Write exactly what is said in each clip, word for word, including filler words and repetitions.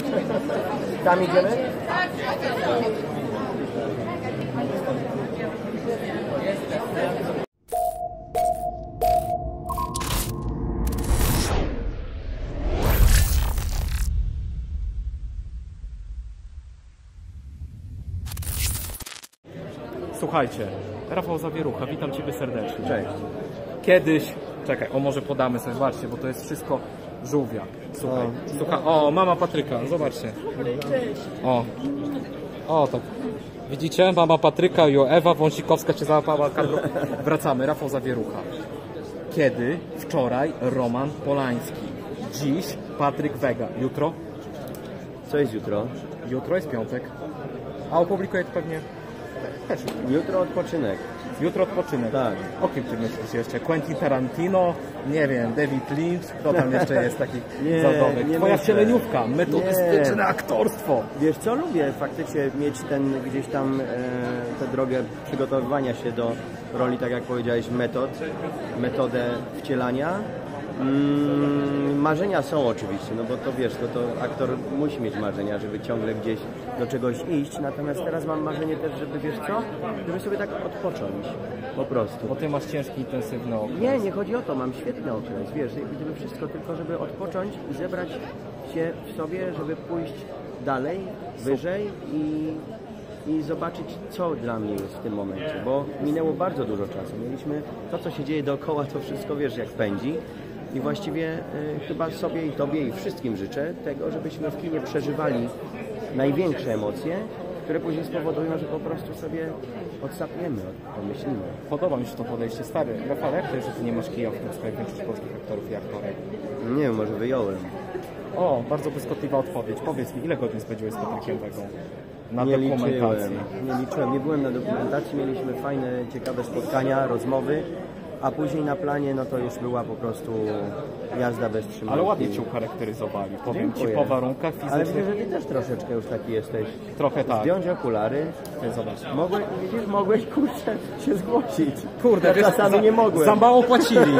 Tam idziemy? Słuchajcie, Rafał Zawierucha, witam Ciebie serdecznie. Cześć. Kiedyś, czekaj, o może podamy sobie, zobaczcie, bo to jest wszystko żółwia. Słuchaj, słuchaj, o, mama Patryka, zobaczcie. O, o tak. Widzicie, mama Patryka i Ewa Wąsikowska cię załapała kadrą. Wracamy, Rafał Zawierucha. Kiedy? Wczoraj Roman Polański. Dziś Patryk Wega. Jutro? Co jest jutro? Jutro jest piątek. A opublikuję to pewnie też. Jutro odpoczynek. Jutro odpoczynek. Tak. O kim ty myślisz jeszcze? Quentin Tarantino? Nie wiem, David Lynch? Kto tam jeszcze jest taki Nie, zawodowek? nie Twoja myślę. wcieleniówka, metodystyczne Nie. aktorstwo. Wiesz co, lubię faktycznie mieć ten gdzieś tam e, tę drogę przygotowywania się do roli, tak jak powiedziałeś, metod, metodę wcielania. Mm, marzenia są oczywiście, no bo to wiesz, to, to aktor musi mieć marzenia, żeby ciągle gdzieś do czegoś iść, natomiast teraz mam marzenie też, żeby wiesz co, żeby sobie tak odpocząć, po prostu. Bo ty masz ciężki, intensywny okres. Nie, nie chodzi o to, mam świetny okres, wiesz, gdyby wszystko, tylko żeby odpocząć i zebrać się w sobie, żeby pójść dalej, wyżej i, i zobaczyć, co dla mnie jest w tym momencie, bo minęło bardzo dużo czasu. Mieliśmy to, co się dzieje dookoła, to wszystko wiesz, jak pędzi. I właściwie y, chyba sobie i Tobie i wszystkim życzę tego, żebyśmy w kinie przeżywali największe emocje, które później spowodują, że po prostu sobie odsapniemy, pomyślimy. Podoba mi się to podejście. Stary, Rafał, jak to jest, że ty nie masz kija w tym swoich większość polskich aktorów i aktorek? Nie wiem, może wyjąłem. O, bardzo błyskotliwa odpowiedź. Powiedz mi, ile godzin spędziłeś z Patrykiem Wegą na Nie dokumentacji? liczyłem, nie liczyłem, nie byłem na dokumentacji, mieliśmy fajne, ciekawe spotkania, rozmowy, a później na planie, no to już była po prostu jazda bez trzymanki. Ale ładnie cię ucharakteryzowali, powiem Dziękuję. ci, po warunkach Ale fizycznych. widzę, że ty też troszeczkę już taki jesteś. Trochę tak. Zdjąć okulary. Ty zobacz. Mogłeś, widzisz, mogłeś, kurczę, się zgłosić. Kurde, ja wiesz, czasami za, nie mogłem. za mało płacili.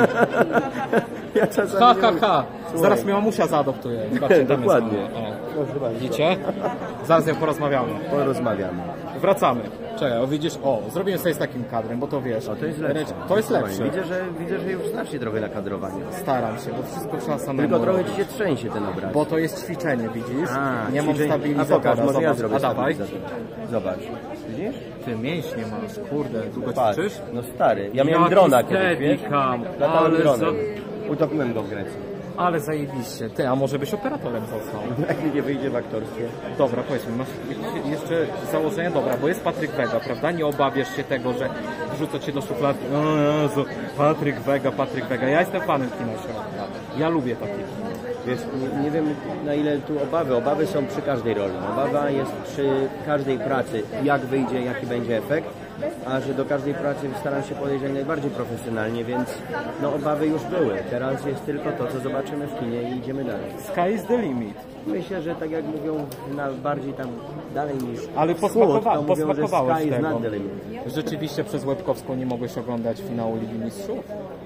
Ja czasami Ha, nie ha, mogłem. ha. Słuchaj. Zaraz mnie mamusia zaadoptuje. Zobaczcie, tam Dokładnie. jest mama. O. Proszę bardzo. Widzicie? Zaraz ją porozmawiamy. Porozmawiamy. Wracamy. Czekaj, o widzisz, o, zrobimy sobie z takim kadrem, bo to wiesz. O, to jest lepsze. To jest lepsze. Widzę, że, widzę, że już znacznie trochę na kadrowanie. Staram się, bo wszystko trzeba samemu Tylko trochę robić. ci się trzęsie ten obraz. Bo to jest ćwiczenie, widzisz? A, nie mam ćwiczeń- stabilizatora. A pokaż, może ja Zobacz. zrobię A dawaj. stabilizator. Zobacz. Widzisz? Ty mięśnie masz, kurde, długo Patrz. ćwiczysz? No stary, ja miałem Jaki drona kiedyś, wiesz? steadicam, Latałem ale dronem. za- Utopiłem go w Grecji. Ale zajebiście. Ty, a może byś operatorem został? Jak mi nie wyjdzie w aktorstwie. Dobra, powiedz mi, masz jakieś jeszcze założenia? Dobra, bo jest Patryk Wega, prawda? Nie obawiasz się tego, że wrzucę cię do szufladki. O Jezu, Patryk Wega, Patryk Wega. Ja jestem fanem kina środka. Ja lubię takie kino. Wiesz, nie, nie wiem na ile tu obawy. Obawy są przy każdej roli. Obawa jest przy każdej pracy, jak wyjdzie, jaki będzie efekt, a że do każdej pracy staram się podejść jak najbardziej profesjonalnie, więc no obawy już były. Teraz jest tylko to, co zobaczymy w kinie i idziemy dalej. Sky is the limit. Myślę, że tak jak mówią na bardziej tam dalej niż Ale wschód, posmakowa to mówią, że posmakowałeś sky is tego. not the limit. Rzeczywiście przez Łebkowską nie mogłeś oglądać finału Ligi Mistrzów?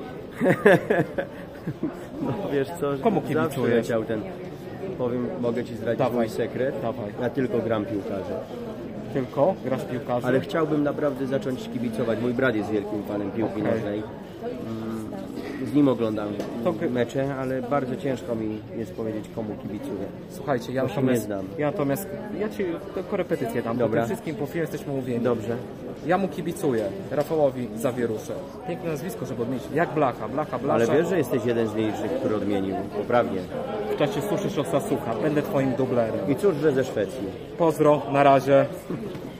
No wiesz co, Komu zawsze kibicujesz? leciał ten, powiem, mogę Ci zdradzić Dawaj. mój sekret, Dawaj. ja tylko gram piłkarze, Tylko? Grasz piłkarzy? ale chciałbym naprawdę zacząć kibicować, mój brat jest wielkim fanem piłki Okej. nożnej, Mm, z nim oglądam To gry- mecze, ale bardzo ciężko mi jest powiedzieć, komu kibicuję. Słuchajcie, ja Bo się natomiast, nie znam. ja natomiast, ja Ci tylko repetycję dam, Dobra. bo tym wszystkim po filmie jesteśmy mówieni. Dobrze. Ja mu kibicuję, Rafałowi Zawierusze. Piękne nazwisko, żeby odmienić. Jak Blacha, Blacha, Blasza. Ale wiesz, że jesteś jeden z nielicznych, który odmienił, poprawnie. W czasie suszy Szosa Sucha, będę Twoim dublerem. I cóż, że ze Szwecji. Pozdro, na razie.